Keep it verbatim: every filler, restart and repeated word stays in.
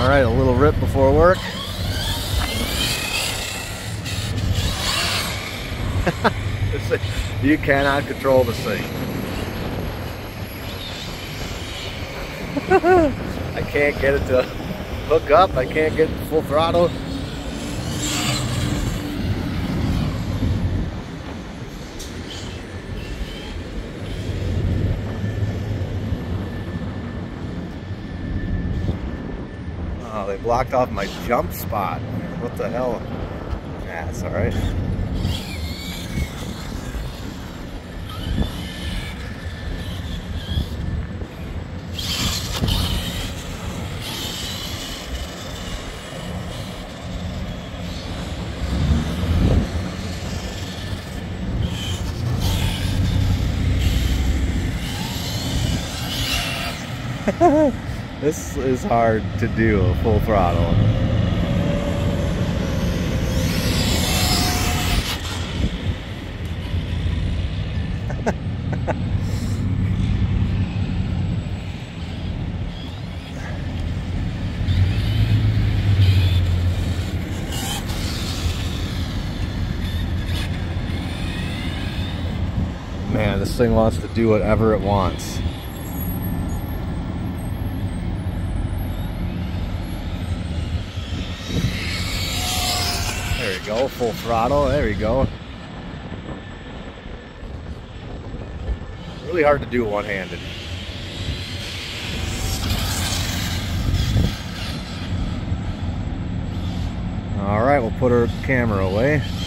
Alright, a little rip before work. You cannot control the thing. I can't get it to hook up. I can't get full throttle. Oh, they blocked off my jump spot. What the hell? Nah, that's alright. This is hard to do, a full throttle. Man, this thing wants to do whatever it wants. There we go, full throttle, there we go. Really hard to do one-handed. Alright, we'll put our camera away.